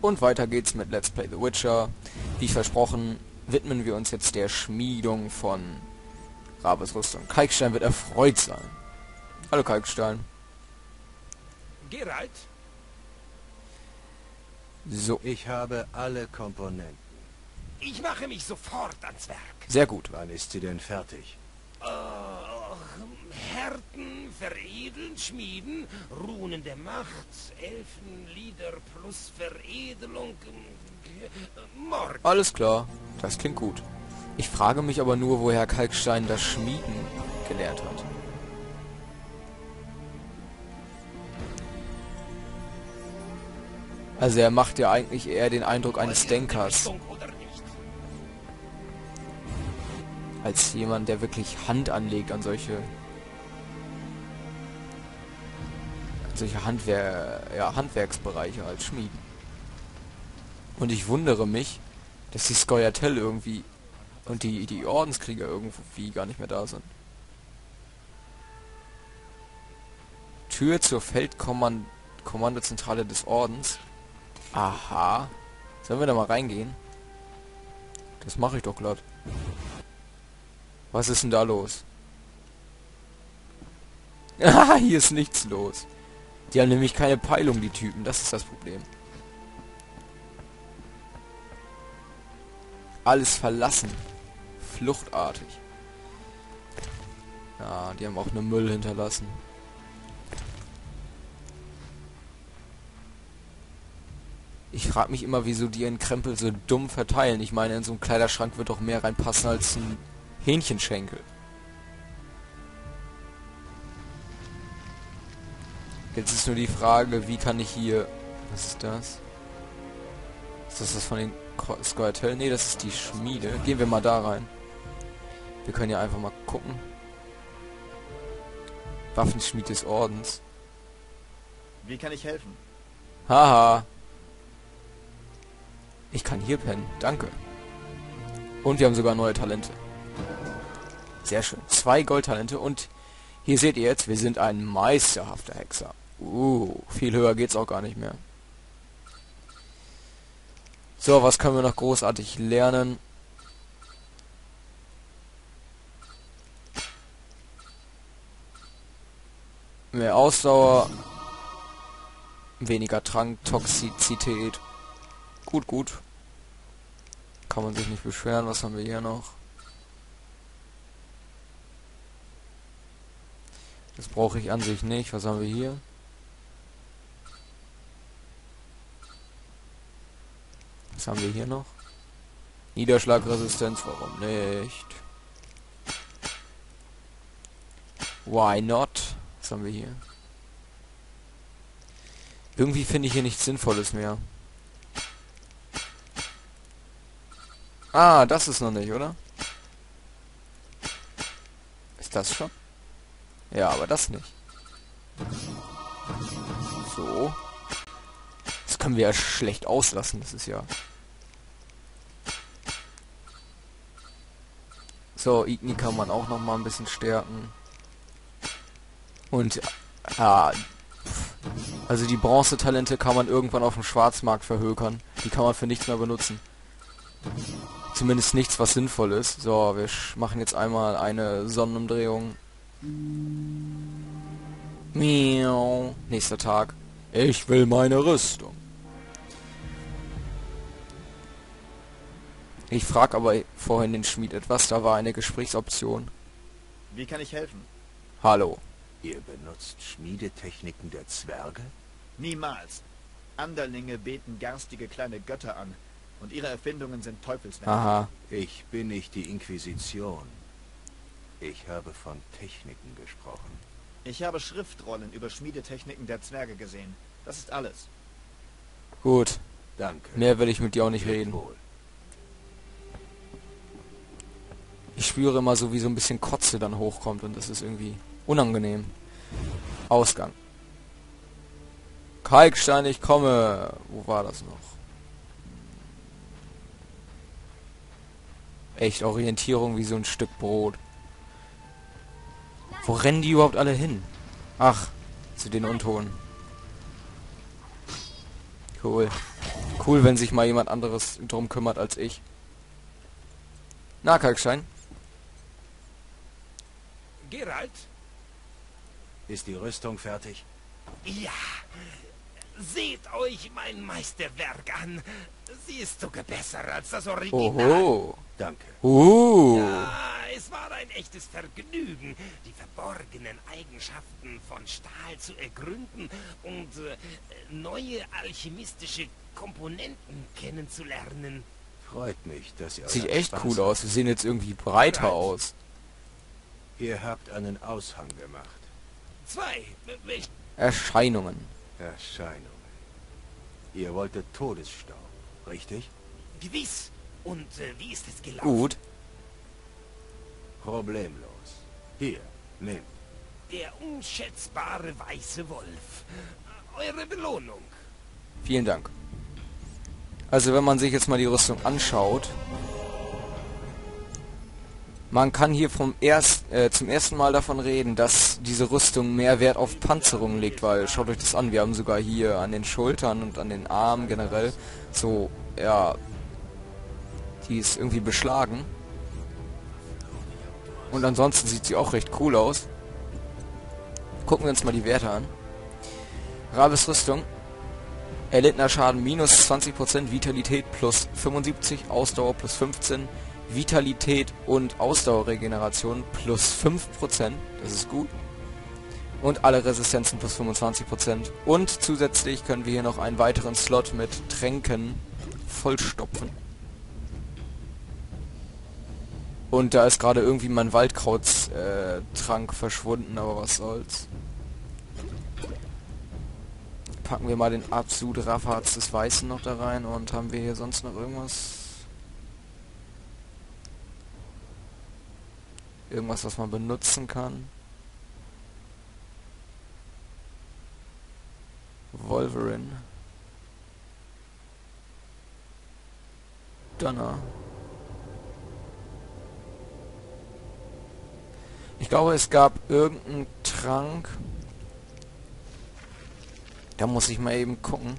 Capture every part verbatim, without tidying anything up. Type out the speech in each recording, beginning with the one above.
Und weiter geht's mit Let's Play The Witcher. Wie versprochen, widmen wir uns jetzt der Schmiedung von Rabes Rüstung. Kalkstein wird erfreut sein. Hallo Kalkstein. Geralt? So. Ich habe alle Komponenten. Ich mache mich sofort ans Werk. Sehr gut. Wann ist sie denn fertig? Oh, Härten, veredeln, schmieden, Runen der Macht, Elfenlieder plus Veredelung, äh, morgen. Alles klar, das klingt gut. Ich frage mich aber nur, woher Kalkstein das Schmieden gelernt hat. Also er macht ja eigentlich eher den Eindruck eines Denkers, als jemand, der wirklich Hand anlegt an solche an solche Handwer ja, Handwerksbereiche als Schmieden. Und ich wundere mich, dass die Scoia'tael irgendwie und die die Ordenskrieger irgendwie gar nicht mehr da sind. Tür zur Feldkommandozentrale des Ordens. Aha. Sollen wir da mal reingehen? Das mache ich doch glatt. Was ist denn da los? Ah, hier ist nichts los. Die haben nämlich keine Peilung, die Typen. Das ist das Problem. Alles verlassen. Fluchtartig. Ja, die haben auch nur Müll hinterlassen. Ich frage mich immer, wieso die ihren Krempel so dumm verteilen. Ich meine, in so einem Kleiderschrank wird doch mehr reinpassen als ein Hähnchenschenkel. Jetzt ist nur die Frage, wie kann ich hier... Was ist das? Ist das das von den Scoia'tael? Ne, das ist die Schmiede. Gehen wir mal da rein. Wir können ja einfach mal gucken. Waffenschmied des Ordens. Wie kann ich helfen? Haha. Ich kann hier pennen. Danke. Und wir haben sogar neue Talente. Sehr schön. Zwei Goldtalente und hier seht ihr jetzt, wir sind ein meisterhafter Hexer. Uh, viel höher geht's auch gar nicht mehr. So, was können wir noch großartig lernen? Mehr Ausdauer, weniger Trank, Toxizität. Gut, gut. Kann man sich nicht beschweren. Was haben wir hier noch? Das brauche ich an sich nicht. Was haben wir hier? Was haben wir hier noch? Niederschlagresistenz, warum nicht? Why not? Was haben wir hier? Irgendwie finde ich hier nichts Sinnvolles mehr. Ah, das ist noch nicht, oder? Ist das schon? Ja, aber das nicht. So. Das können wir ja schlecht auslassen, das ist ja... So, Igni kann man auch noch mal ein bisschen stärken. Und, ah, also die Bronzetalente kann man irgendwann auf dem Schwarzmarkt verhökern. Die kann man für nichts mehr benutzen. Zumindest nichts, was sinnvoll ist. So, wir machen jetzt einmal eine Sonnenumdrehung. Miau. Nächster Tag. Ich will meine Rüstung. Ich frage aber vorhin den Schmied etwas. Da war eine Gesprächsoption. Wie kann ich helfen? Hallo. Ihr benutzt Schmiedetechniken der Zwerge? Niemals. Anderlinge beten garstige kleine Götter an. Und ihre Erfindungen sind Teufelswerke. Aha. Ich bin nicht die Inquisition. Ich habe von Techniken gesprochen. Ich habe Schriftrollen über Schmiedetechniken der Zwerge gesehen. Das ist alles. Gut. Danke. Mehr will ich mit dir auch nicht reden. Wohl. Ich spüre immer so, wie so ein bisschen Kotze dann hochkommt und das ist irgendwie unangenehm. Ausgang. Kalkstein, ich komme. Wo war das noch? Echt Orientierung wie so ein Stück Brot. Wo rennen die überhaupt alle hin? Ach, zu den Untoten. Cool. Cool, wenn sich mal jemand anderes drum kümmert als ich. Na, Kalkstein? Geralt? Ist die Rüstung fertig? Ja. Seht euch mein Meisterwerk an. Sie ist sogar besser als das Original. Oho. Danke. Uh. Ja, es war ein echtes Vergnügen, die verborgenen Eigenschaften von Stahl zu ergründen und äh, neue alchemistische Komponenten kennenzulernen. Freut mich, dass ihr Sieht euren echt Spaß cool habt. aus. Wir sehen jetzt irgendwie breiter Right. aus. Ihr habt einen Aushang gemacht. Zwei. Welch Erscheinungen. Erscheinungen. Ihr wolltet Todesstaub, richtig? Gewiss. Und äh, wie ist es gelaufen? Gut. Problemlos. Hier, nehmt. Der unschätzbare weiße Wolf. Eure Belohnung. Vielen Dank. Also wenn man sich jetzt mal die Rüstung anschaut, man kann hier vom erst, äh, zum ersten Mal davon reden, dass diese Rüstung mehr Wert auf Panzerung legt, weil schaut euch das an, wir haben sogar hier an den Schultern und an den Armen generell so, ja, die ist irgendwie beschlagen. Und ansonsten sieht sie auch recht cool aus. Gucken wir uns mal die Werte an. Rabes Rüstung. Erlittener Schaden minus zwanzig Prozent, Vitalität plus fünfundsiebzig, Ausdauer plus fünfzehn, Vitalität und Ausdauerregeneration plus fünf Prozent, das ist gut. Und alle Resistenzen plus fünfundzwanzig Prozent. Und zusätzlich können wir hier noch einen weiteren Slot mit Tränken vollstopfen. Und da ist gerade irgendwie mein Waldkrautstrank verschwunden, aber was soll's. Packen wir mal den Absolut Raffarz des Weißen noch da rein und haben wir hier sonst noch irgendwas? Irgendwas, was man benutzen kann? Wolverine. Donner. Ich glaube, es gab irgendeinen Trank. Da muss ich mal eben gucken.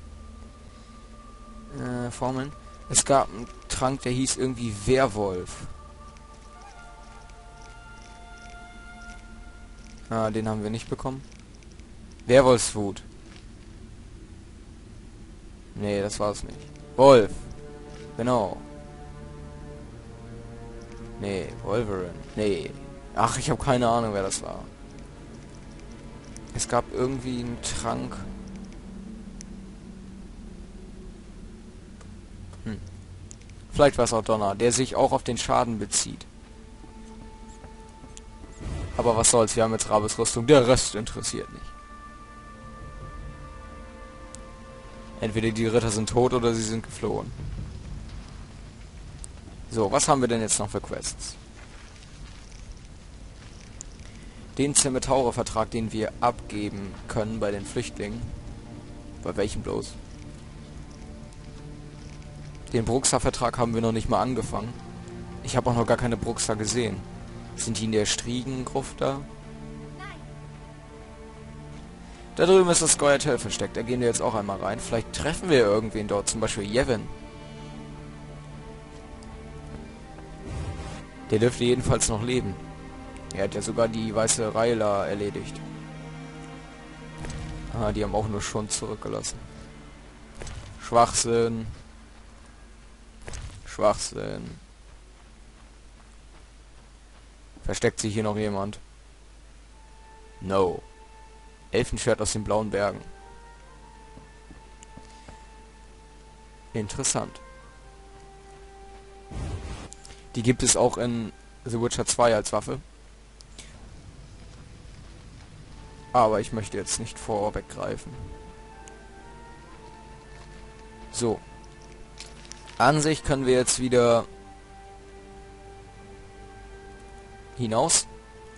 Äh, Formeln. Es gab einen Trank, der hieß irgendwie Werwolf. Ah, den haben wir nicht bekommen. Werwolfswut. Nee, das war es nicht. Wolf. Genau. Nee, Wolverine. Nee. Ach, ich habe keine Ahnung, wer das war. Es gab irgendwie einen Trank. Hm. Vielleicht war es auch Donner, der sich auch auf den Schaden bezieht. Aber was soll's, wir haben jetzt Rabes Rüstung. Der Rest interessiert nicht. Entweder die Ritter sind tot oder sie sind geflohen. So, was haben wir denn jetzt noch für Quests? Den Zemetaure-Vertrag, den wir abgeben können bei den Flüchtlingen. Bei welchem bloß? Den Bruxa-Vertrag haben wir noch nicht mal angefangen. Ich habe auch noch gar keine Bruxa gesehen. Sind die in der Striegengruft da? Da drüben ist das Scoia'tael versteckt. Da gehen wir jetzt auch einmal rein. Vielleicht treffen wir irgendwen dort. Zum Beispiel Yevon. Der dürfte jedenfalls noch leben. Er hat ja sogar die weiße Rayla erledigt. Ah, die haben auch nur schon zurückgelassen. Schwachsinn. Schwachsinn. Versteckt sich hier noch jemand? No. Elfenschwert aus den blauen Bergen. Interessant. Die gibt es auch in The Witcher zwei als Waffe. Aber ich möchte jetzt nicht vorweggreifen. So. An sich können wir jetzt wieder hinaus.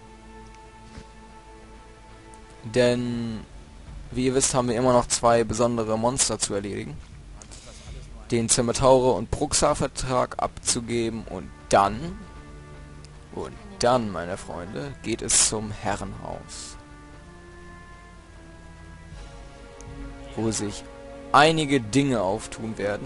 Denn, wie ihr wisst, haben wir immer noch zwei besondere Monster zu erledigen. Den Zemetaure und Bruxa-Vertrag abzugeben und dann, und dann, meine Freunde, geht es zum Herrenhaus. Wo sich einige Dinge auftun werden.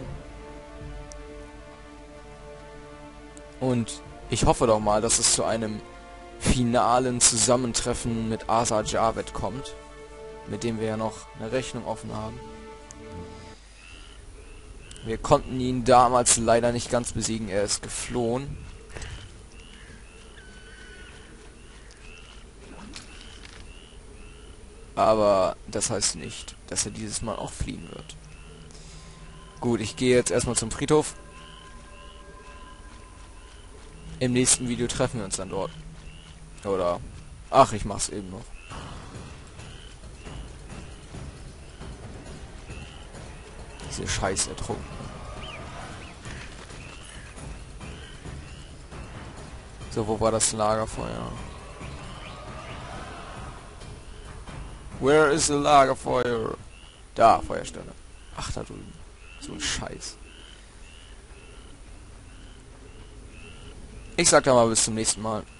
Und ich hoffe doch mal, dass es zu einem finalen Zusammentreffen mit Asa Javed kommt, mit dem wir ja noch eine Rechnung offen haben. Wir konnten ihn damals leider nicht ganz besiegen, er ist geflohen. Aber das heißt nicht, dass er dieses Mal auch fliehen wird. Gut, ich gehe jetzt erstmal zum Friedhof. Im nächsten Video treffen wir uns dann dort. Oder... Ach, ich mach's eben noch. Diese Scheiß ertrunken. So, wo war das Lagerfeuer? Where is the Lagerfeuer? Da, Feuerstelle. Ach, da drüben. So ein Scheiß. Ich sag dann mal bis zum nächsten Mal.